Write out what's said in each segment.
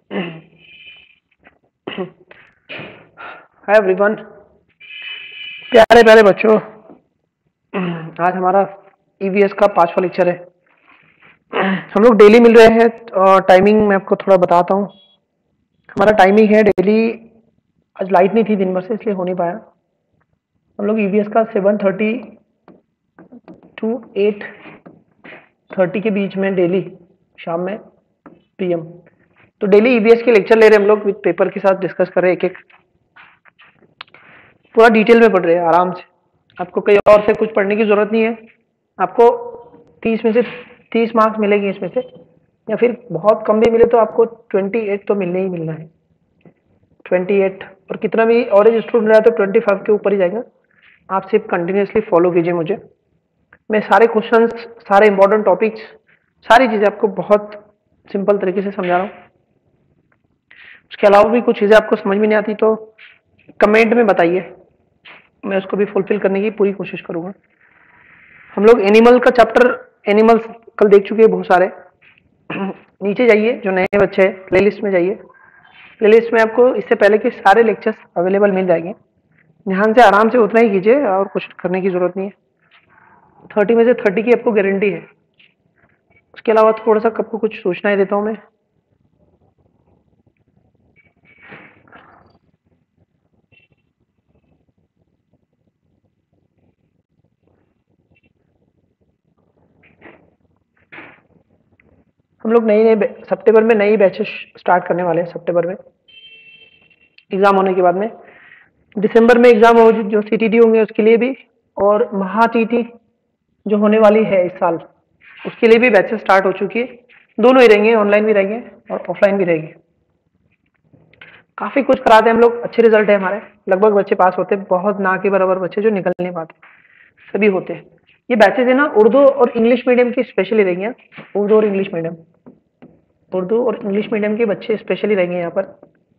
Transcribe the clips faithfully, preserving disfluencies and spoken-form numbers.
Hi everyone, प्यारे प्यारे बच्चों। आज हमारा ईवीएस का पांचवा लेक्चर है। हम लोग डेली मिल रहे हैं और टाइमिंग मैं आपको थोड़ा बताता हूँ। हमारा टाइमिंग है डेली। आज लाइट नहीं थी दिन भर से, इसलिए हो नहीं पाया। हम लोग ईवीएस का seven thirty to eight thirty के बीच में डेली शाम में पीएम तो डेली ईवीएस के लेक्चर ले रहे हैं हम लोग, विद पेपर के साथ डिस्कस कर रहे हैं। एक एक पूरा डिटेल में पढ़ रहे हैं आराम से। आपको कहीं और से कुछ पढ़ने की जरूरत नहीं है। आपको तीस में से तीस मार्क्स मिलेंगे इसमें से, या फिर बहुत कम भी मिले तो आपको अट्ठाईस तो मिलने ही मिलना है। अट्ठाईस और कितना भी ऑरेंज स्टूडेंट रहा तो पच्चीस के ऊपर ही जाएगा। आप सिर्फ कंटिन्यूसली फॉलो कीजिए मुझे। मैं सारे क्वेश्चंस, सारे इंपॉर्टेंट टॉपिक्स, सारी चीज़ें आपको बहुत सिंपल तरीके से समझा रहा हूँ। उसके अलावा भी कुछ चीज़ें आपको समझ में नहीं आती तो कमेंट में बताइए, मैं उसको भी फुलफिल करने की पूरी कोशिश करूँगा। हम लोग एनिमल का चैप्टर, एनिमल्स कल देख चुके हैं बहुत सारे। नीचे जाइए, जो नए बच्चे हैं प्लेलिस्ट में जाइए। प्लेलिस्ट में आपको इससे पहले के सारे लेक्चर्स अवेलेबल मिल जाएंगे। ध्यान से आराम से उतना ही कीजिए और कुछ करने की जरूरत नहीं है। थर्टी में से थर्टी की आपको गारंटी है। उसके अलावा थोड़ा सा आपको कुछ सूचनाएं देता हूँ मैं। हम लोग नई नई सितंबर में नई बैचेस स्टार्ट करने वाले हैं। सितंबर में एग्जाम होने के बाद में, दिसंबर में एग्जाम हो जो सीटीटी होंगे उसके लिए भी, और महा टीटी जो होने वाली है इस साल उसके लिए भी बैचेस स्टार्ट हो चुकी है। दोनों ही रहेंगे, ऑनलाइन भी रहेंगे और ऑफलाइन भी रहेंगे। काफी कुछ कराते हैं हम लोग, अच्छे रिजल्ट है हमारे। लगभग बच्चे पास होते हैं, बहुत ना के बराबर बच्चे जो निकल नहीं पाते सभी होते हैं। ये बैचेज है ना, उर्दू और इंग्लिश मीडियम की स्पेशली रहेंगे। उर्दू और इंग्लिश मीडियम उर्दू और इंग्लिश मीडियम के बच्चे स्पेशली रहेंगे यहाँ पर।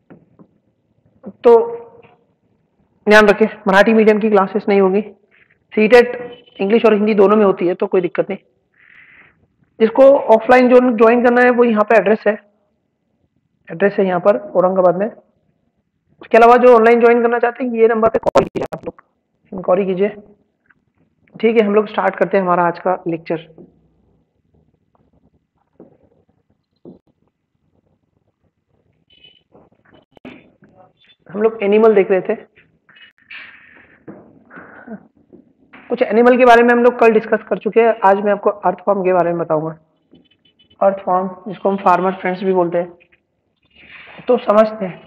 तो ध्यान रखें, मराठी मीडियम की क्लासेस नहीं होगी। सीटेट इंग्लिश और हिंदी दोनों में होती है तो कोई दिक्कत नहीं। जिसको ऑफलाइन जो ज्वाइन करना है वो यहाँ पे एड्रेस है एड्रेस है यहाँ पर औरंगाबाद में। उसके अलावा जो ऑनलाइन ज्वाइन करना चाहते हैं ये नंबर पे कॉल कीजिए, आप लोग इंक्वायरी कीजिए। ठीक है, हम लोग स्टार्ट करते हैं हमारा आज का लेक्चर। हम लोग एनिमल देख रहे थे। कुछ एनिमल के बारे में हम लोग कल डिस्कस कर चुके हैं। आज मैं आपको अर्थ फॉर्म के बारे में बताऊंगा। अर्थ फॉर्म, जिसको हम फार्मर फ्रेंड्स भी बोलते हैं, तो समझते हैं।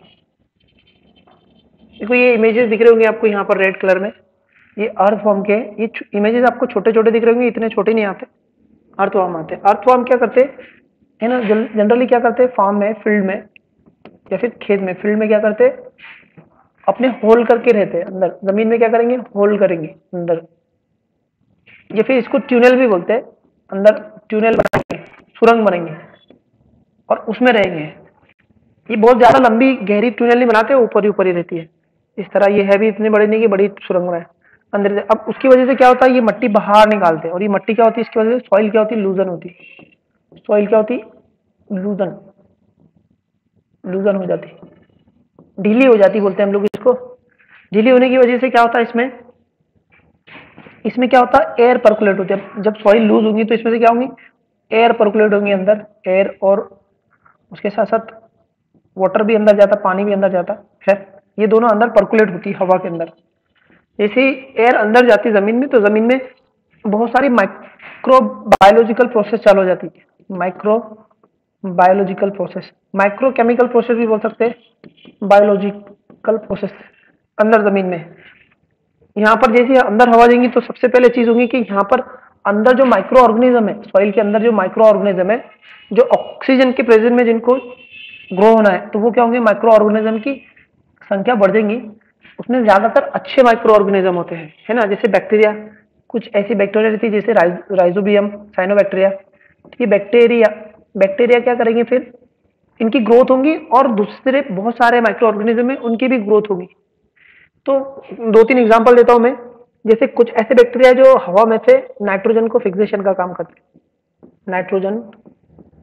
देखो ये इमेजेस दिख रहे होंगे आपको यहाँ पर रेड कलर में, ये अर्थ फॉर्म के। ये इमेजेस आपको छोटे छोटे दिख रहे होंगे, इतने छोटे नहीं आते। अर्थ फॉर्म आते हैं। अर्थ फॉर्म क्या करते हैं ना, जनरली क्या करते हैं फार्म में, फील्ड में या फिर खेत में। फील्ड में क्या करते हैं, अपने होल करके रहते हैं अंदर। जमीन में क्या करेंगे, होल करेंगे अंदर, या फिर इसको ट्यूनल भी बोलते हैं। अंदर ट्यूनल बनाएंगे, सुरंग बनेंगे और उसमें रहेंगे। ये बहुत ज्यादा लंबी गहरी ट्यूनल नहीं बनाते, ऊपर ही ऊपर ही रहती है इस तरह। ये है भी इतनी बड़ी नहीं कि बड़ी सुरंग बनाए अंदर। अब उसकी वजह से क्या होता है, ये मट्टी बाहर निकालते हैं। और ये मट्टी क्या होती है, इसकी वजह से सॉइल क्या होती है, लूजन होती है। सॉइल क्या होती है, लूजन लूजन हो जाती, ढीली हो जाती बोलते हैं हम लोग इसको। ढीली होने की वजह से क्या होता है, इसमें इसमें क्या होता है, एयर पर्कुलेट होती है। जब सॉइल लूज होंगी तो इसमें से क्या होंगी, एयर पर्कुलेट होंगी अंदर। एयर और उसके साथ साथ वाटर भी अंदर जाता, पानी भी अंदर जाता है। ये दोनों अंदर पर्कुलेट होती है हवा के अंदर। जैसे एयर अंदर जाती है जमीन में, तो जमीन में बहुत सारी माइक्रो बायोलॉजिकल प्रोसेस चालू हो जाती है। Micro biological process, micro chemical process भी बोल सकते हैं, बायोलॉजिकल प्रोसेस अंदर जमीन में। यहाँ पर जैसे अंदर हवा देंगी तो सबसे पहले चीज होगी कि यहाँ पर अंदर जो माइक्रो ऑर्गेनिज्म है, सॉइल के अंदर जो माइक्रो ऑर्गेनिज्म है, जो ऑक्सीजन के प्रेजेंस में जिनको ग्रो होना है, तो वो क्या होंगे, माइक्रो ऑर्गेनिज्म की संख्या बढ़ जाएंगी। उसमें ज्यादातर अच्छे माइक्रो ऑर्गेनिज्म होते हैं, है ना। जैसे बैक्टीरिया, कुछ ऐसी बैक्टीरिया रहती है जैसे राइजोबियम, साइनोबैक्टीरिया। ये बैक्टीरिया बैक्टीरिया क्या करेंगे, फिर इनकी ग्रोथ होंगी और दूसरे बहुत सारे माइक्रो ऑर्गेनिज्म है उनकी भी ग्रोथ होगी। तो दो तीन एग्जांपल देता हूं मैं। जैसे कुछ ऐसे बैक्टीरिया जो हवा में से नाइट्रोजन को फिक्सेशन का काम करते हैं। नाइट्रोजन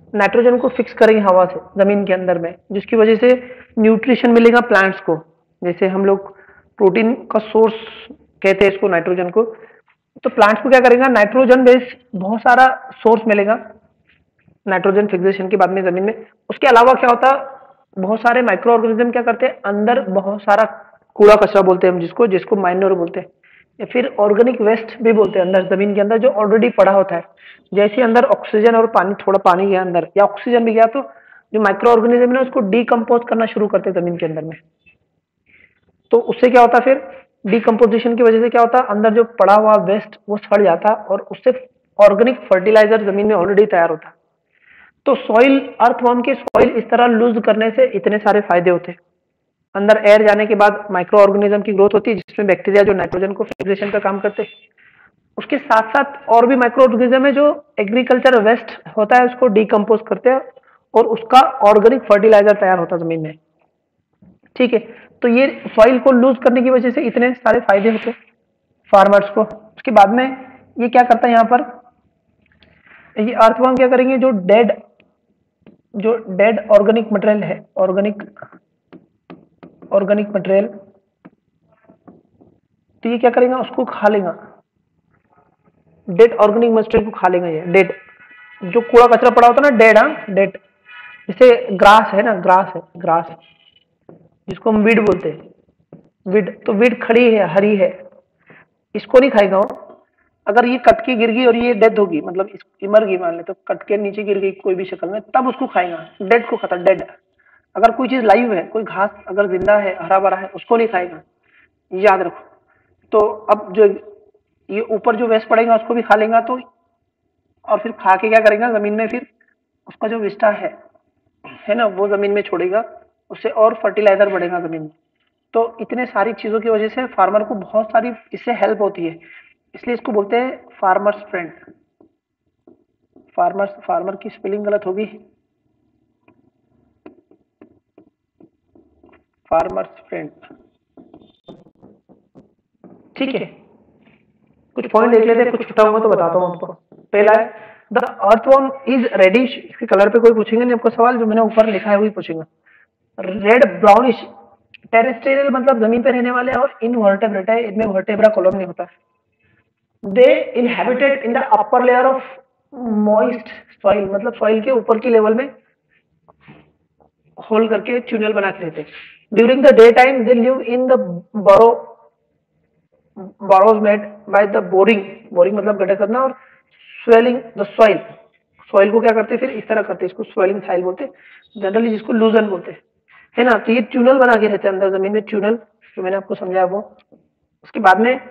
नाइट्रोजन को फिक्स करेंगे हवा से जमीन के अंदर में, जिसकी वजह से न्यूट्रिशन मिलेगा प्लांट्स को। जैसे हम लोग प्रोटीन का सोर्स कहते हैं इसको, नाइट्रोजन को। तो प्लांट्स को क्या करेगा, नाइट्रोजन बेस्ड बहुत सारा सोर्स मिलेगा नाइट्रोजन फिक्सेशन के बाद में जमीन में। उसके अलावा क्या होता, बहुत सारे माइक्रो ऑर्गेनिज्म क्या करते हैं, अंदर बहुत सारा कूड़ा कचरा बोलते हैं हम जिसको जिसको माइनर बोलते हैं, या फिर ऑर्गेनिक वेस्ट भी बोलते हैं, अंदर जमीन के अंदर जो ऑलरेडी पड़ा होता है। जैसे अंदर ऑक्सीजन और पानी, थोड़ा पानी गया अंदर या ऑक्सीजन भी गया, तो जो माइक्रो ऑर्गेनिज्म है उसको डीकम्पोज करना शुरू करते हैं जमीन के अंदर में। तो उससे क्या होता, फिर डीकम्पोजिशन की वजह से क्या होता, अंदर जो पड़ा हुआ वेस्ट वो सड़ जाता और उससे ऑर्गेनिक फर्टिलाइजर जमीन में ऑलरेडी तैयार होता। तो सॉइल, अर्थवर्म के सॉइल इस तरह लूज करने से इतने सारे फायदे होते हैं। अंदर एयर जाने के बाद माइक्रो ऑर्गेनिज्म की ग्रोथ होती है, जिसमें बैक्टीरिया जो नाइट्रोजन को फिक्सेशन का काम करते हैं। उसके साथ साथ और भी माइक्रो ऑर्गेनिज्म है जो एग्रीकल्चर वेस्ट होता है उसको डीकम्पोज करते हैं और उसका ऑर्गेनिक फर्टिलाइजर तैयार होता है जमीन में। ठीक है, तो ये सॉइल को लूज करने की वजह से इतने सारे फायदे होते फार्मर्स को। उसके बाद में ये क्या करता है, यहाँ पर ये अर्थवर्म क्या करेंगे, जो डेड जो डेड ऑर्गेनिक मटेरियल है, ऑर्गेनिक ऑर्गेनिक मटेरियल, तो ये क्या करेगा, उसको खा लेगा, डेड ऑर्गेनिक मटेरियल को खा लेगा। ये डेड जो कूड़ा कचरा पड़ा होता है ना, डेड, हाँ डेड, जैसे ग्रास है ना, ग्रास है, ग्रास जिसको हम वीड बोलते हैं, वीड। तो वीड खड़ी है, हरी है, इसको नहीं खाएगा वो। अगर ये कट के गिर गई और ये डेथ होगी, मतलब इस मर गई मान ले, तो कट के नीचे गिर गई कोई भी शक्ल में, तब उसको खाएगा, डेड को खाता, डेड। अगर कोई चीज लाइव है, कोई घास अगर जिंदा है, हरा भरा है, उसको नहीं खाएगा, याद रखो। तो अब जो ये ऊपर जो वेस्ट पड़ेगा उसको भी खा लेगा, तो और फिर खा के क्या करेगा, जमीन में फिर उसका जो विस्टा है है ना, वो जमीन में छोड़ेगा, उससे और फर्टिलाइजर बढ़ेगा जमीन में। तो इतने सारी चीजों की वजह से फार्मर को बहुत सारी इससे हेल्प होती है, इसलिए इसको बोलते हैं फार्मर्स फ्रेंड। फार्मर्स, फार्मर की स्पेलिंग गलत होगी, फार्मर्स फ्रेंड। ठीक है, कुछ पॉइंट देख लेते हैं, कुछ छुटा हुआ तो बताता हूँ आपको। पहला है, द अर्थवर्म इज रेडिश। इसके कलर पे कोई पूछेंगे नहीं आपको सवाल, जो मैंने ऊपर लिखा है वही पूछेंगे। रेड ब्राउनिश, टेरेस्ट्रियल मतलब जमीन पे रहने वाले, और इनवर्टेब्रेट है, इनमें वर्टेब्रा कॉलम नहीं होता। They inhabited in the upper layer of moist soil, मतलब सॉइल के ऊपर की लेवल में होल करके ट्यूनल बना के रहते हैं। During the day time they live in the burrow burrows made by the boring, boring मतलब गड्ढा करना, और swelling the soil, soil को क्या करते हैं फिर इस तरह करते हैं, इसको swelling soil बोलते हैं जनरली, जिसको लूजन बोलते हैं, है ना। तो ये ट्यूनल बना के रहते हैं अंदर जमीन में, ट्यूनल जो मैंने आपको समझाया वो। उसके बाद में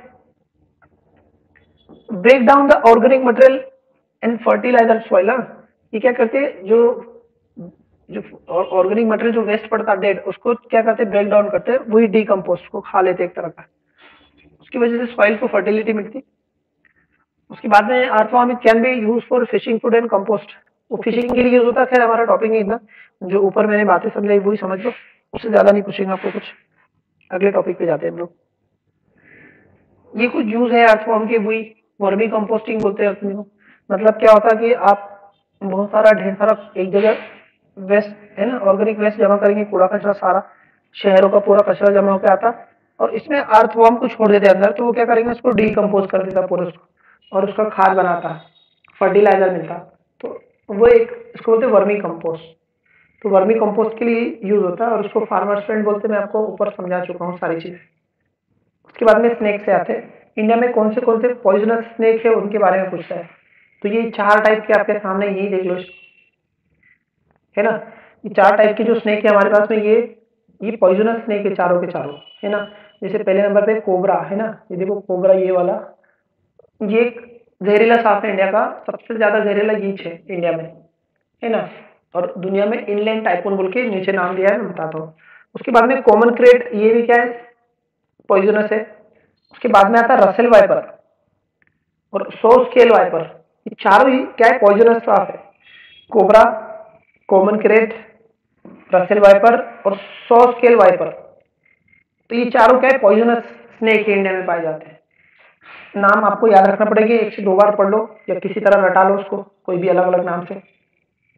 break down the organic material and fertiliser soil. ये क्या करते हैं, जो जो ऑर्गेनिक मटेरियल जो वेस्ट पड़ता है डेड, उसको क्या करते हैं, ब्रेक डाउन करते हैं, वही डीकम्पोज को खा लेते हैं एक तरह का, उसकी वजह से सॉइल को फर्टिलिटी मिलती। उसके बाद में earthworm can be use for fishing food and compost. वो फिशिंग के लिए यूज होता है, खैर हमारा टॉपिक नहीं इतना, जो ऊपर मैंने बातें समझाई वही समझ लो, उससे ज्यादा नहीं पूछेंगे आपको कुछ। अगले टॉपिक पे जाते हैं हम लोग। ये कुछ यूज है अर्थवर्म के, वही वर्मी कंपोस्टिंग बोलते हैं अपने को। मतलब क्या होता है कि आप बहुत सारा ढेर सारा एक जगह वेस्ट है ना, ऑर्गेनिक वेस्ट जमा करेंगे, कूड़ा कचरा सारा शहरों का पूरा कचरा जमा होकर आता, और इसमें अर्थवर्म को छोड़ देते अंदर, तो वो क्या करेंगे, उसको डीकम्पोज कर देता पूरे उसको, और उसका खाद बनाता, फर्टिलाइजर मिलता। तो वो एक, इसको बोलते हैं वर्मी कंपोस्ट। तो वर्मी कंपोस्ट के लिए यूज होता है, और उसको फार्मर्स फ्रेंड बोलते हैं, मैं आपको ऊपर समझा चुका हूँ सारी चीजें। उसके बाद में स्नेक से आते हैं, इंडिया में कौन से कौन से पॉइजनस स्नेक है उनके बारे में पूछता है। तो ये चार टाइप के आपके सामने यही देख लो, है ना। ये चार टाइप के जो स्नेक है हमारे पास में, ये ये पॉइजनस स्नेक है चारों के चारों, है ना। जैसे पहले नंबर पे कोबरा है ना, ये देखो कोबरा, ये वाला, ये एक जहरीला सांप है, इंडिया का सबसे ज्यादा जहरीला ईच है इंडिया में, है ना। और दुनिया में इनलैंड टाइफून बोल के नीचे नाम दिया है, मैं बताता हूँ। उसके बाद में कॉमन क्रेट, ये भी क्या है, पॉइजनस है। उसके बाद में आता है रसेल वाइपर और सो स्केल वाइपर, ये चारों ही क्या है, पॉइजनस सांप है। Cobra, common krait, Russell viper और सो स्केल वाइपर, तो ये चारों क्या है, पॉइजनस स्नेक इंडिया में पाए जाते हैं। नाम आपको याद रखना पड़ेगा, एक से दो बार पढ़ लो या किसी तरह रटा लो उसको, कोई भी अलग अलग नाम से।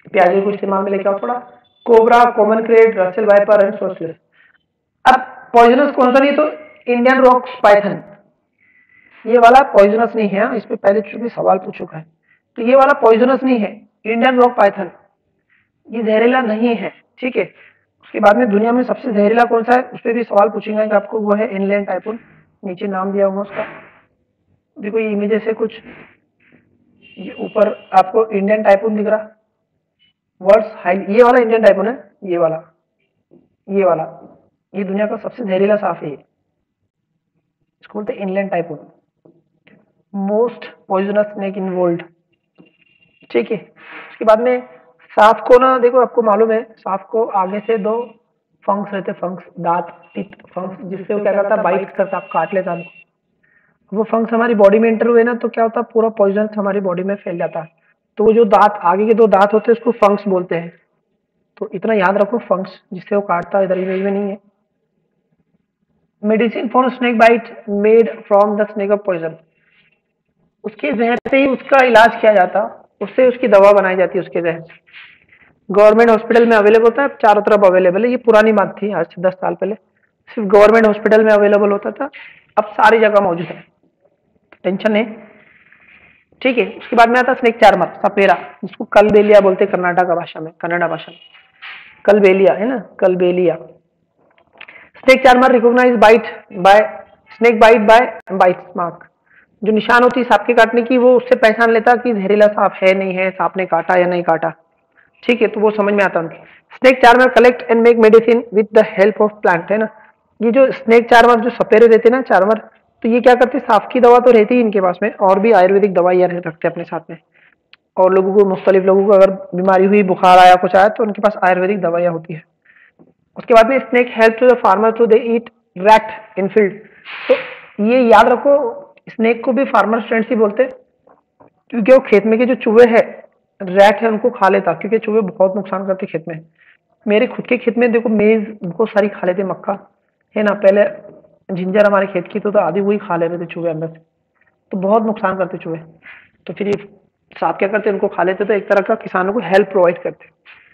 प्याजे को इस्तेमाल में लेके आओ थोड़ा। Cobra, common krait, Russell viper and सोसिलस। अब पॉइजनस कौन सा नहीं, तो इंडियन रॉक पाइथन, ये वाला पॉइजनस नहीं है। इस पे पहले चूंकि सवाल पूछ चुका है, तो ये वाला पॉइजनस नहीं है। इंडियन रॉक पाइथन ये जहरीला नहीं है, ठीक है। उसके बाद में दुनिया में सबसे जहरीला कौन सा है, उस पर भी सवाल पूछेंगे कि आपको, वो है इनलैंड टाइफून। नीचे नाम दिया हुआ उसका, देखो ये इमेजेस है कुछ, ये ऊपर आपको इंडियन टाइफून दिख रहा, वर्ड्स हाई, ये वाला इंडियन टाइफून है, ये वाला, ये वाला, ये दुनिया का सबसे जहरीला सांप है, इसको बोलते हैं inland typhoon, most poisonous snake in world, ठीक है। उसके बाद में सांप को ना, देखो आपको मालूम है सांप को आगे से दो फंक्स रहते, फंक्स, दांत, टीथ फंक्स, जिससे वो क्या करता है, बाइट करता, आप काट लेता है। वो फंक्स हमारी बॉडी में एंटर हुए ना, तो क्या होता है, पूरा पॉइजन हमारी बॉडी में फैल जाता है। तो वो जो दांत, आगे के दो दांत होते हैं, उसको फंक्स बोलते हैं। तो इतना याद रखो, फंक्स जिससे वो काटता है, इधर इमेज में नहीं है। Medicine for snake bite made from the snake of poison, उसके जहर से ही उसका इलाज किया जाता, उससे उसकी दवा बनाई जाती है उसके जहर से। गवर्नमेंट हॉस्पिटल में अवेलेबल होता है, चारों तरफ अवेलेबल है। ये पुरानी बात थी, आज से दस साल पहले सिर्फ गवर्नमेंट हॉस्पिटल में अवेलेबल होता था, अब सारी जगह मौजूद है, टेंशन नहीं, ठीक है। उसके बाद में आता स्नेक चार्मर, सपेरा, जिसको कलबेलिया बोलते हैं कर्नाटक भाषा में, कन्नड़ा भाषा में कलबेलिया है ना, Kalbelia. Snake charmer recognise bite by snake bite by bite mark, जो निशान होती है सांप के काटने की, वो उससे पहचान लेता कि जहरीला सांप है नहीं है, सांप ने काटा या नहीं काटा, ठीक है। तो वो समझ में आता उनके। Snake charmer collect and make medicine with the help of plant, है ना। ये जो स्नेक चार्मर, जो सपेरे रहते हैं ना चार्मर, तो ये क्या करते हैं, सांप की दवा तो रहती है इनके पास में, और भी आयुर्वेदिक दवाइयाँ रखते हैं अपने साथ में। और लोगों को, मुख्तलिफ लोगों को अगर बीमारी हुई, बुखार आया, कुछ आया, तो उनके पास आयुर्वेदिक दवाइयाँ होती है। उसके बाद में snake help to the farmer to they eat rat in field, तो ये याद रखो, स्नेक को भी फार्मर फ्रेंड्स ही बोलते हैं, क्योंकि वो खेत में के जो चूहे हैं, रैट है, उनको खा लेता, क्योंकि चूहे बहुत नुकसान करते खेत में। मेरे खुद के खेत में देखो, मेज बहुत सारी खा लेते, मक्का है ना, पहले जिंजर हमारे खेत की, तो, तो आधी वही खा ले रहे थे चूहे अंदर से, तो बहुत नुकसान करते चूहे। तो फिर ये सांप क्या करते, उनको खा लेते, तो एक तरह का किसानों को हेल्प प्रोवाइड करते।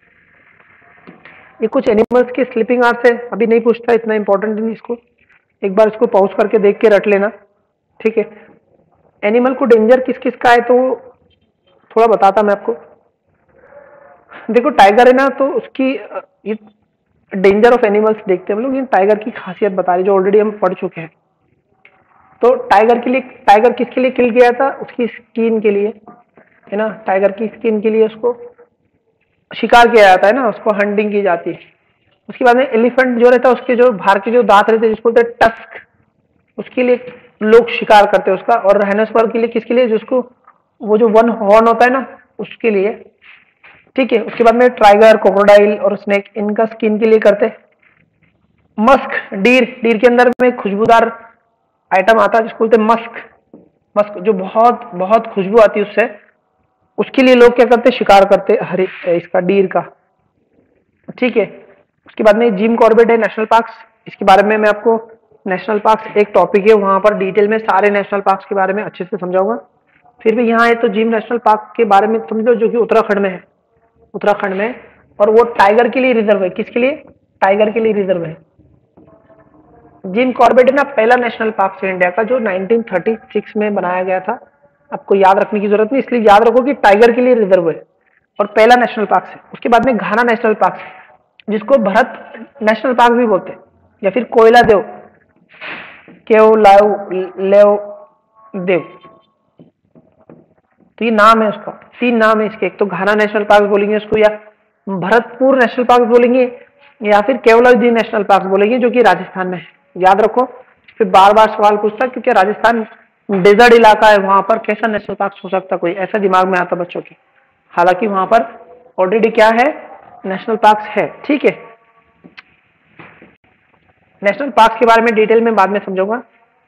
ये कुछ एनिमल्स के स्लीपिंग आवर्स है, अभी नहीं पूछता, इतना इंपॉर्टेंट नहीं इसको, एक बार इसको पॉज करके देख के रट लेना, ठीक है। एनिमल को डेंजर किस किस का है, तो थोड़ा बताता मैं आपको। देखो टाइगर है ना, तो उसकी ये डेंजर ऑफ एनिमल्स देखते हैं हम लोग, ये टाइगर की खासियत बता रही, जो ऑलरेडी हम पढ़ चुके हैं। तो टाइगर के लिए, टाइगर किसके लिए किल किया था, उसकी स्किन के लिए, है ना, टाइगर की स्किन के लिए उसको शिकार किया जाता है ना, उसको हंटिंग की जाती है। उसके बाद में एलिफेंट जो रहता है, उसके जो बाहर के जो दांत रहते हैं, जिसको बोलते हैं टस्क, उसके लिए लोग शिकार करते हैं उसका। और राइनोसॉर के लिए, किसके लिए, जिसको वो जो वन हॉर्न होता है ना, उसके लिए, ठीक है। उसके बाद में टाइगर, क्रोकोडाइल और स्नेक, इनका स्किन के लिए करते। मस्क, डीर, डीर के अंदर में खुशबूदार आइटम आता है, जिसको बोलते हैं मस्क, मस्क जो बहुत बहुत खुशबू आती है उससे, उसके लिए लोग क्या करते, शिकार करते हरे इसका, डीर का, ठीक है। उसके बाद में जिम कॉर्बेट है, नेशनल पार्क्स, इसके बारे में मैं आपको, नेशनल पार्क्स एक टॉपिक है, वहां पर डिटेल में सारे नेशनल पार्क्स के बारे में अच्छे से समझाऊंगा। फिर भी यहाँ है तो जिम नेशनल पार्क के बारे में समझ लो, जो कि उत्तराखंड में है, उत्तराखंड में, और वो टाइगर के लिए रिजर्व है। किसके लिए, टाइगर के लिए रिजर्व है। जिम कॉर्बेट है ना, पहला नेशनल पार्क है इंडिया का, जो नाइनटीन थर्टी सिक्स में बनाया गया था। आपको याद रखने की जरूरत नहीं, इसलिए याद रखो कि टाइगर के लिए रिजर्व है और पहला नेशनल पार्क है। उसके बाद में घाना नेशनल पार्क, जिसको भरत नेशनल पार्क भी बोलते हैं, या फिर कोयला देव, केव लाव लेव देव, तो ये नाम है उसका, तीन नाम है इसके। एक तो घाना नेशनल पार्क बोलेंगे उसको, या भरतपुर नेशनल पार्क बोलेंगे, या फिर केवलादेव नेशनल पार्क बोलेंगे, जो कि राजस्थान में है। याद रखो, फिर बार बार सवाल पूछता, क्योंकि राजस्थान डेजर्ट इलाका है, वहां पर कैसा नेशनल पार्क हो सकता कोई, ऐसा दिमाग में आता बच्चों के। हालांकि वहां पर ऑलरेडी क्या है, नेशनल पार्क है, ठीक है। नेशनल पार्क के बारे में डिटेल में बाद में समझाऊंगा।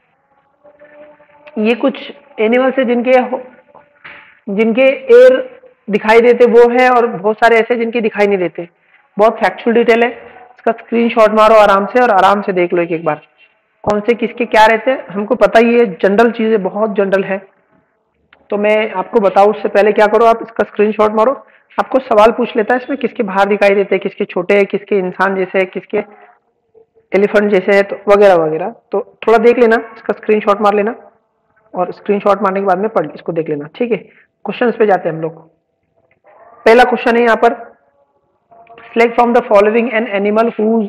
ये कुछ एनिमल्स है जिनके जिनके एयर दिखाई देते वो है, और बहुत सारे ऐसे जिनके दिखाई नहीं देते। बहुत फैक्चुअल डिटेल है, इसका स्क्रीनशॉट मारो आराम से, और आराम से देख लो एक एक बार, कौन से किसके क्या रहते हैं। हमको पता ही है, जनरल चीजें बहुत जनरल है, तो मैं आपको बताऊं उससे पहले क्या करो, आप इसका स्क्रीनशॉट मारो। आपको सवाल पूछ लेता है इसमें, किसके बाहर दिखाई देते हैं, किसके छोटे है, किसके इंसान जैसे है, किसके एलिफेंट जैसे है, तो वगैरह वगैरह। तो थोड़ा देख लेना, इसका स्क्रीनशॉट मार लेना और स्क्रीनशॉट मारने के बाद में पढ़ इसको देख लेना, ठीक है। क्वेश्चन पे जाते हैं हम लोग। पहला क्वेश्चन है यहाँ पर, select from the following an animal whose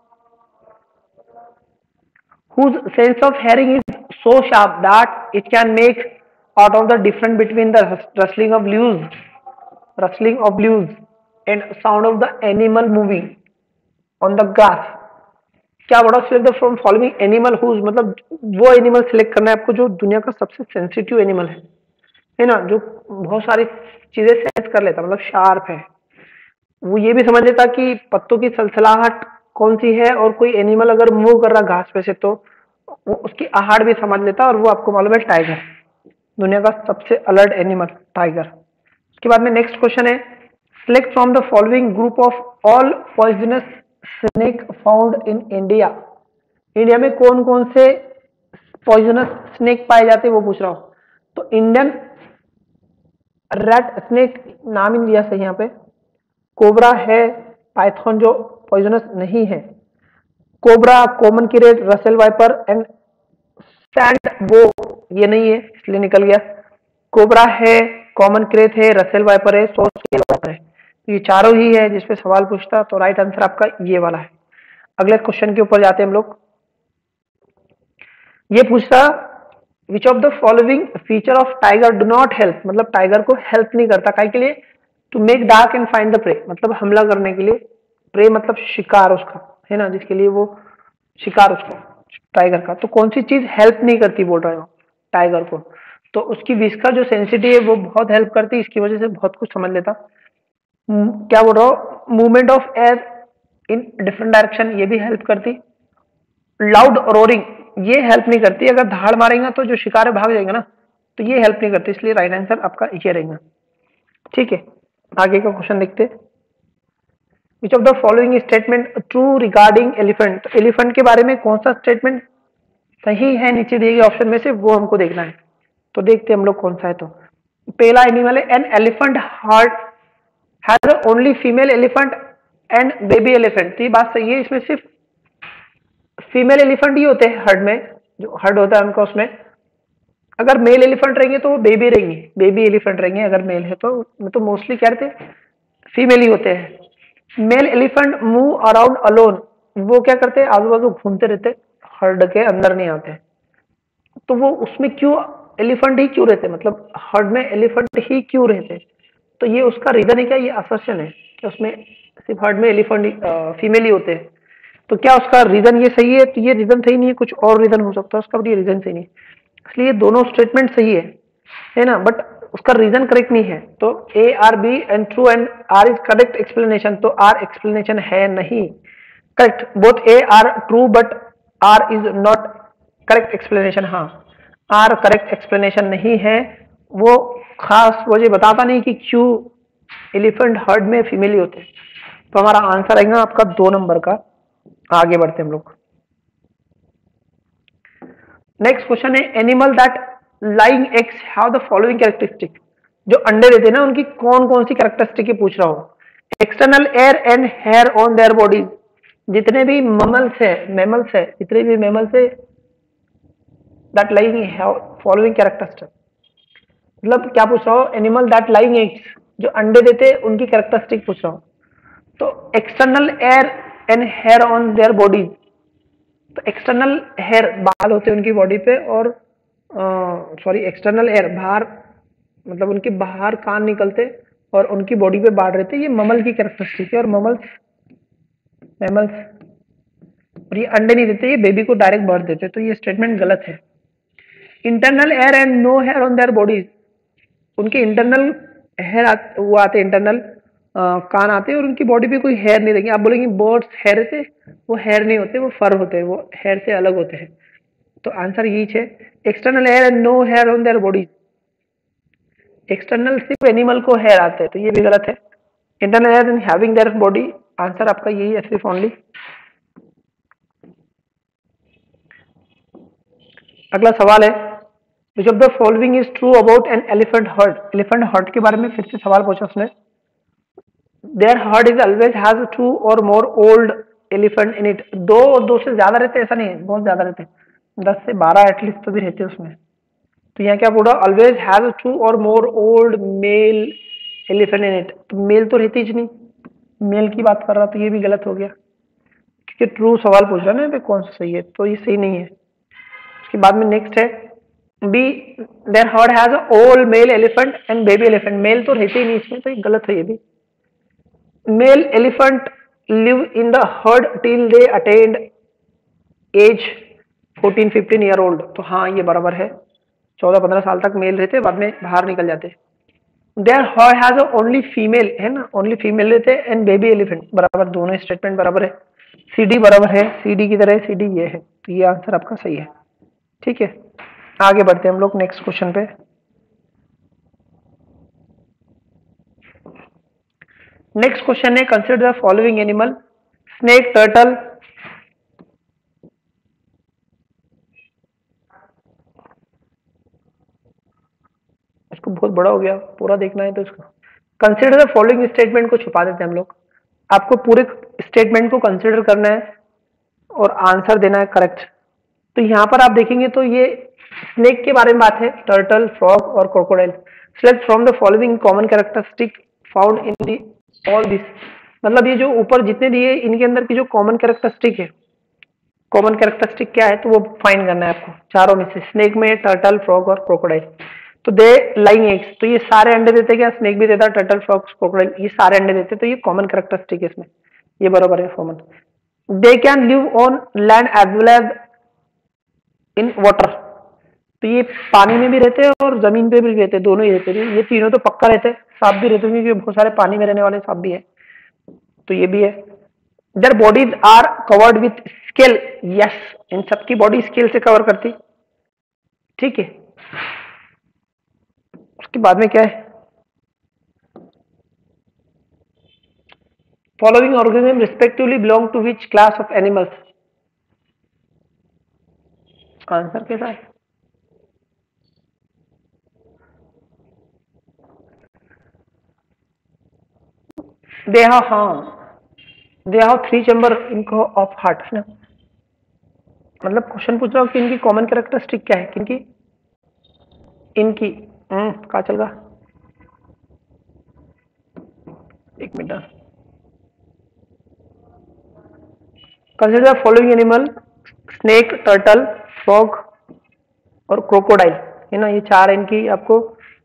whose sense of hearing is so sharp that it can make out of the difference between the rustling of leaves rustling of leaves and sound of the animal moving on the grass। क्या बोला, select the from following animal whose, मतलब वो animal select करना है आपको जो दुनिया का सबसे सेंसिटिव एनिमल है है ना, जो बहुत सारी चीजें सेंस कर लेता, मतलब शार्प है। वो ये भी समझ लेता कि पत्तों की सलसलाहट कौन सी है, और कोई एनिमल अगर मूव कर रहा घास पे से तो वो उसकी आहट भी समझ लेता। और वो आपको मालूम है टाइगर, दुनिया का सबसे अलर्ट एनिमल टाइगर। उसके बाद में नेक्स्ट क्वेश्चन है, select from the following group of all poisonous snake found in India. India में कौन कौन से पॉइजनस स्नेक पाए जाते हैं वो पूछ रहा हूं। तो इंडियन रेड स्नेक नाम ही दिया सही यहाँ पे, कोबरा है, पाइथन जो पॉइजनस नहीं है, cobra, common krait, Russell viper and sand boa ये नहीं है इसलिए निकल गया। कोबरा है, कॉमन क्रेट है, रसेल वाइपर है, सॉस स्केल वाइपर है। ये चारों ही है जिसपे सवाल पूछता, तो राइट आंसर आपका ये वाला है। अगले क्वेश्चन के ऊपर जाते हैं हम लोग। ये पूछता, which of the following feature of tiger do not help, मतलब टाइगर को हेल्प नहीं करता काय के लिए, to make dark and find the prey, मतलब हमला करने के लिए, प्रे मतलब शिकार उसका है ना, जिसके लिए वो शिकार उसका टाइगर का। तो कौन सी चीज हेल्प नहीं करती बोल रहा हूँ टाइगर को, तो उसकी विश का जो सेंसिटिव है वो बहुत हेल्प करती, इसकी वजह से बहुत कुछ समझ लेता। क्या बोल रहा हूँ, movement of air in different direction ये भी हेल्प करती। लाउड रोरिंग ये हेल्प नहीं करती, अगर धाड़ मारेगा तो जो शिकार है भाग जाएगा ना, तो ये हेल्प नहीं करती, इसलिए राइट आंसर आपका ये रहेगा, ठीक है। आगे का क्वेश्चन देखते, which of the following statement true regarding elephant, elephant के बारे में कौन सा स्टेटमेंट सही है नीचे दिए गए ऑप्शन में से, वो हमको देखना है। तो देखते हैं हम लोग कौन सा है। तो पहला एनिमल है, an elephant herd has only female elephant and baby elephant. तो ये बात सही है, इसमें सिर्फ फीमेल एलिफेंट ही होते हैं हर्ड में, जो हर्ड होता है उनका, उसमें अगर मेल एलिफेंट रहेंगे तो वो बेबी रहेंगे, बेबी एलिफेंट रहेंगे अगर मेल है तो। तो मोस्टली क्या रहते हैं, फीमेल ही होते हैं। Male elephant move around alone, वो क्या करते हैं आजू बाजू घूमते रहते, हर्ड के अंदर नहीं आते। तो वो उसमें क्यों एलिफेंट ही क्यों रहते, मतलब हर्ड में एलिफेंट ही क्यों रहते, तो ये उसका रीजन है क्या, ये असर्शन है कि उसमें सिर्फ हर्ड में एलिफेंट फीमेल ही होते हैं। तो क्या उसका रीजन ये सही है, तो ये रीजन सही नहीं है, कुछ और रीजन हो सकता है उसका, बट ये रीजन सही नहीं है, इसलिए दोनों स्टेटमेंट सही है है ना, बट उसका रीजन करेक्ट नहीं है। तो A R B and true and R is correct explanation, तो आर एक्सप्लेनेशन है नहीं correct, both A R true but R is not correct explanation. हाँ, आर करेक्ट एक्सप्लेनेशन नहीं है, वो खास वजह बताता नहीं कि क्यों एलिफेंट हर्ड में फीमेल ही होते हैं। तो हमारा आंसर आएगा आपका दो नंबर का। आगे बढ़ते हम लोग। नेक्स्ट क्वेश्चन है, animal that lying eggs have the following characteristic, जो अंडे देते हैं ना उनकी कौन कौन सी कैरेक्टरिस्टिक पूछ रहा हूं। External air and hair on their bodies, जितने भी ममल्स है मैमल्स है जितने भी मैमल्स है that lying have following characteristic, मतलब क्या पूछ रहा हूं, एनिमल दैट लाइंग एग्स जो अंडे देते हैं उनकी कैरेक्टरिस्टिक पूछ रहा हूं। तो external air and hair on their bodies, तो एक्सटर्नल हेयर बाल होते हैं उनकी बॉडी पे, और सॉरी एक्सटर्नल एयर बाहर, मतलब उनके बाहर कान निकलते और उनकी बॉडी पे बाल रहते, ये ममल की कैरेक्टरिस्टिक है। और ममल्स मैमल्स, और ये अंडे नहीं देते, ये बेबी को डायरेक्ट बर्थ देते, तो ये स्टेटमेंट गलत है। Internal air and no hair on their bodies, उनके इंटरनल हेयर आते, वो आते इंटरनल कान आते हैं और उनकी बॉडी पे कोई हेयर नहीं देंगे। आप बोलेंगे बर्ड्स हेयर रहते, वो हेयर नहीं होते, वो फर होते हैं, वो हेयर से अलग होते हैं। तो आंसर यही है, external hair and no hair on their body. External सिर्फ एनिमल को हेयर आते हैं, तो ये भी गलत है। Internal hair and having their body, answer आपका यही है सिर्फ ओनली। अगला सवाल है, which of the following is true about an elephant herd? Elephant herd के बारे में फिर से सवाल पूछा उसने। Their herd is always has two or more old elephant in it. दो और दो से ज्यादा रहते ऐसा नहीं है, बहुत ज्यादा रहते, दस से बारह एटलीस्ट तो भी रहते उसमें। तो यहाँ क्या बोला? Always has two or more old male elephant in it. तो मेल तो रहती ही नहीं, मेल की बात कर रहा, तो ये भी गलत हो गया क्योंकि ट्रू सवाल पूछ रहा है ना पे कौन सा सही है, तो ये सही नहीं है। उसके बाद में नेक्स्ट है B, their herd has a old male elephant and baby elephant. Male तो रहते ही नहीं इसमें, तो ये गलत है ये भी। Male elephant live in the herd till they attend age fourteen fifteen year old. तो हाँ ये बराबर है, चौदह पंद्रह साल तक मेल रहते, बाद में बाहर निकल जाते। Their herd has only female, है ना, ओनली फीमेल रहते एंड बेबी एलिफेंट। बराबर, दोनों स्टेटमेंट बराबर है। सी डी बराबर है, सी डी की तरह सी डी ये है, तो ये आंसर आपका सही है। ठीक है, आगे बढ़ते हैं हम लोग नेक्स्ट क्वेश्चन पे। नेक्स्ट क्वेश्चन है consider the following animal, snake, turtle, इसको बहुत बड़ा हो गया, पूरा देखना है तो इसको कंसिडर द फॉलोइंग स्टेटमेंट को छुपा देते हैं हम लोग। आपको पूरे स्टेटमेंट को कंसिडर करना है और आंसर देना है करेक्ट। तो यहां पर आप देखेंगे तो ये स्नेक के बारे में बात है, टर्टल, फ्रॉग और crocodile. Select from the following common characteristic found in the all this. मतलब ये जो ऊपर जितने दिए इनके अंदर की जो कॉमन कैरेक्टरिस्टिक है, कॉमन कैरेक्टरिस्टिक क्या है तो वो फाइंड करना है आपको चारों में से, स्नेक में, टर्टल, फ्रॉग और क्रोकोडाइल। तो दे लाइंग एग्स, तो ये सारे अंडे देते क्या? स्नेक भी देता, टर्टल, फ्रॉग, क्रोकोडाइल, ये सारे अंडे देते, तो ये कॉमन कैरेक्टरिस्टिक है इसमें, ये बराबर है common. They can live on land as well as in water, तो ये पानी में भी रहते हैं और जमीन पे भी रहते हैं, दोनों ही रहते हैं। ये तीनों तो पक्का रहते हैं, सांप भी रहते हैं क्योंकि बहुत सारे पानी में रहने वाले सांप भी है, तो ये भी है। Their bodies are covered with scale, yes, इन सबकी बॉडी स्केल से कवर करती। ठीक है, उसके बाद में क्या है? Following organism respectively belong to which class of animals? Answer कैसा है? दे हैव, हाँ, दे हैव थ्री चैम्बर इनको ऑफ हार्ट, है ना। मतलब क्वेश्चन पूछ रहा हूँ कि इनकी कॉमन कैरेक्टरिस्टिक क्या है, किनकी? इनकी। हम्म कहा चल रहा, एक minute. Consider the following animal, snake, turtle, frog और क्रोकोडाइल, है ना, ये चार इनकी आपको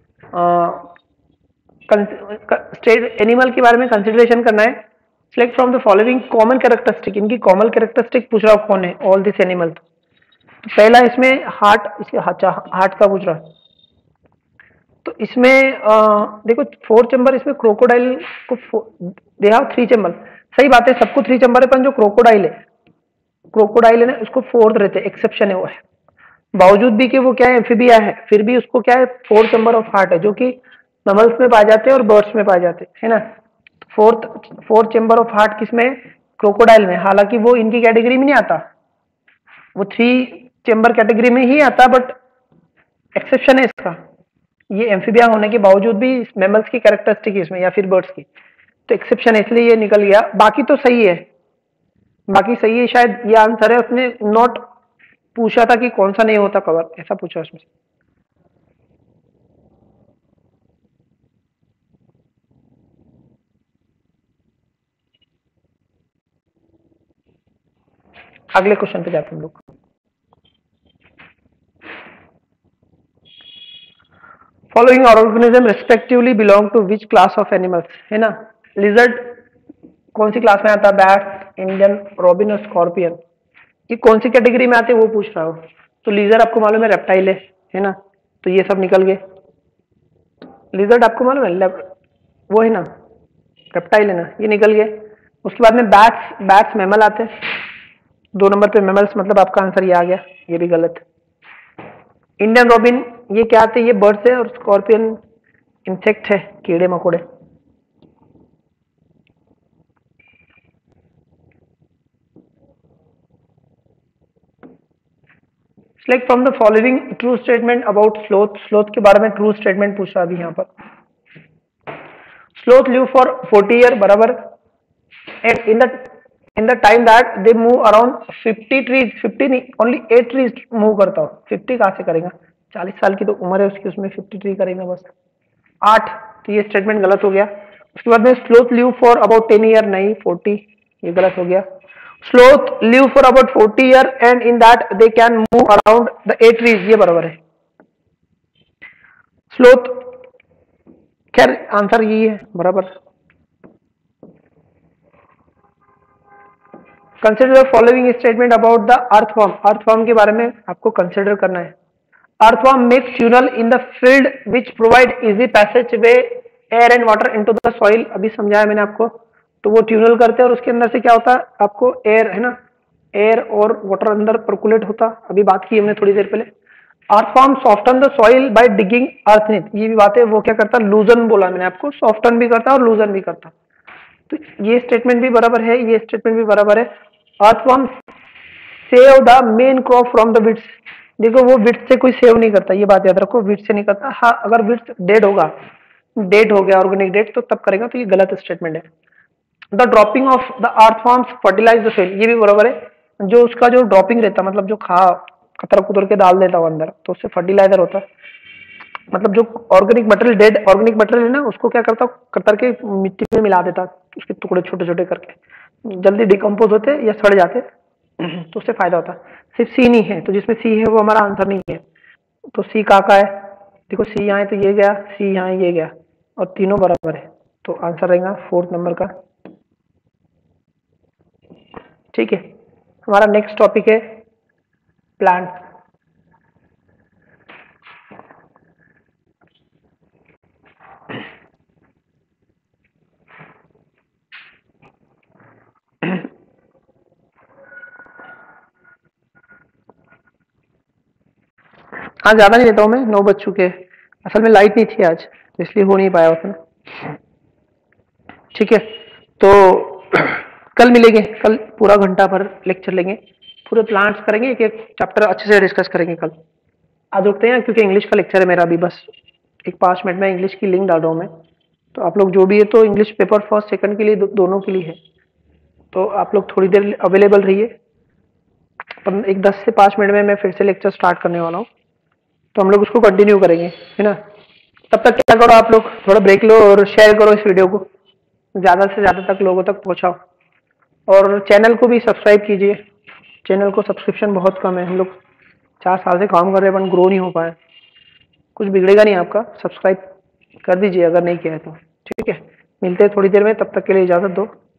स्टेट एनिमल के बारे में कंसिडरेशन करना है। Select from the following common characteristic, इनकी कॉमन कैरेक्टरिस्टिक पूछ रहा हूँ कौन है ऑल दिस एनिमल। तो पहला इसमें हार्ट, इसके हार्ट का पूछ रहा है, तो इसमें आ, देखो फोर चैम्बर, इसमें क्रोकोडाइल को दे हैव थ्री चैम्बर, सही बात है, सबको थ्री चैम्बर है, पर जो क्रोकोडाइल है, क्रोकोडाइल है ना, उसको फोर्थ रहते, एक्सेप्शन है वो है, बावजूद भी कि वो क्या है, एम्फीबिया है, फिर भी उसको क्या है, फोर चैम्बर ऑफ हार्ट है, जो कि मैमल्स में पाए जाते हैं और बर्ड्स में पाए जाते हैं, है ना। Fourth fourth chamber of heart किसमें? क्रोकोडाइल में। हालांकि वो इनकी कैटेगरी में नहीं आता, वो थ्री चैम्बर कैटेगरी में ही आता, बट एक्सेप्शन है इसका, ये एम्फीबिया होने के बावजूद भी मैमल्स की कैरेक्टरिस्टिक है इसमें या फिर बर्ड्स की, तो एक्सेप्शन है, इसलिए ये निकल गया। बाकी तो सही है, बाकी सही है, शायद ये आंसर है। उसने नॉट पूछा था कि कौन सा नहीं होता कवर, ऐसा पूछा उसमें। अगले क्वेश्चन पे जाते हैं हम लोग। Following organism respectively belong to which class of animals, है ना। लिजर्ड कौन सी क्लास में आता है? बैट, इंडियन, रॉबिन और स्कॉर्पियन, ये कौन सी कैटेगरी में आते हैं वो पूछ रहा हूँ। तो लीजर आपको मालूम है रेप्टाइल है, है ना, तो ये सब निकल गए। लिजर्ड आपको मालूम है, वो है ना, रेप्टाइल है ना, ये निकल गए। उसके बाद में बैट्स, बैट्स मैमल आते हैं, दो नंबर पे मैमल्स, मतलब आपका आंसर ये आ गया, ये भी गलत। इंडियन रॉबिन ये क्या आते हैं? ये बर्ड्स है, और स्कॉर्पियन इंसेक्ट है, कीड़े मकोड़े। Select from the following true statement about sloth. Sloth के बारे में ट्रू स्टेटमेंट पूछ रहा अभी यहाँ पर। Sloth live for forty year बराबर, and in the in the time that they move around fifty trees, fifty नहीं ओनली एट ट्रीज मूव करता हो। फिफ्टी कहाँ से करेगा, चालीस साल की तो उम्र है उसकी, उसमें फिफ्टी ट्री करेगा बस। आठ, तो ये स्टेटमेंट गलत हो गया। उसके बाद में sloth live for about ten year, नहीं फोर्टी, ये गलत हो गया। Sloth live for about forty year and in that they can move around the eight trees, ये बराबर है। स्लोथ, खैर आंसर यही है बराबर। Consider the following statement about the earthworm. Earthworm के बारे में आपको कंसिडर करना है। Earthworm makes tunnel in the field which provide easy passage way air and water into the soil. अभी समझाया मैंने आपको। तो वो ट्यूनल करते हैं और उसके अंदर से क्या होता है, आपको एयर है ना, एयर और वाटर अंदर पर्कुलेट होता। अभी बात की हमने थोड़ी देर पहले। Earthworm soften the soil by digging underneath, ये भी बात है। वो क्या करता है, लूजन बोला मैंने आपको, सॉफ्टन भी करता है और लूजन भी करता। तो ये स्टेटमेंट भी बराबर है, ये स्टेटमेंट भी बराबर है। Earthworm save the main crop from the weeds. देखो वो विड्स से कोई सेव नहीं करता, ये बात याद रखो, विड्स से नहीं करता। हाँ अगर विड्स डेड होगा, डेड हो गया ऑर्गेनिक डेड, तो तब करेगा, तो ये गलत स्टेटमेंट है। The dropping of the earthworms fertilize the soil, ये भी बराबर है। जो उसका जो ड्रॉपिंग रहता, मतलब जो खा कतर कुतर के डाल देता वो अंदर, तो उससे फर्टिलाइजर होता है। मतलब जो organic material, dead organic material है ना, उसको क्या करता, कतर के मिट्टी में मिला देता, उसके टुकड़े छोटे छोटे करके, जल्दी डिकम्पोज होते या सड़ जाते, तो उससे फायदा होता। सिर्फ सी नहीं है, तो जिसमें सी है वो हमारा आंसर नहीं है। तो सी कहाँ का है, देखो सी यहाँ है तो ये गया, सी यहाँ ये गया, और तीनों बराबर है, तो आंसर रहेगा फोर्थ नंबर का। ठीक है, हमारा नेक्स्ट टॉपिक है प्लांट। हाँ ज्यादा नहीं लेता हूँ मैं, नौ बज चुके। असल में लाइट नहीं थी आज, इसलिए हो नहीं पाया उसमें। ठीक है, तो कल मिलेंगे, कल पूरा घंटा भर लेक्चर लेंगे, पूरे प्लांट्स करेंगे, एक एक चैप्टर अच्छे से डिस्कस करेंगे कल। आज रुकते हैं क्योंकि इंग्लिश का लेक्चर है मेरा अभी, बस एक पाँच मिनट में इंग्लिश की लिंक डाल रहा हूँ मैं। तो आप लोग जो भी है, तो इंग्लिश पेपर फर्स्ट सेकंड के लिए दो, दोनों के लिए है, तो आप लोग थोड़ी देर अवेलेबल रहिए। एक दस से पाँच मिनट में मैं फिर से लेक्चर स्टार्ट करने वाला हूँ, तो हम लोग उसको कंटिन्यू करेंगे, है ना। तब तक क्या करो आप लोग, थोड़ा ब्रेक लो और शेयर करो इस वीडियो को, ज़्यादा से ज़्यादा तक लोगों तक पहुँचाओ, और चैनल को भी सब्सक्राइब कीजिए। चैनल को सब्सक्रिप्शन बहुत कम है, हम लोग चार साल से काम कर रहे हैं, अपन ग्रो नहीं हो पाए। कुछ बिगड़ेगा नहीं आपका, सब्सक्राइब कर दीजिए अगर नहीं किया है तो। ठीक है, मिलते हैं थोड़ी देर में, तब तक के लिए इजाज़त दो।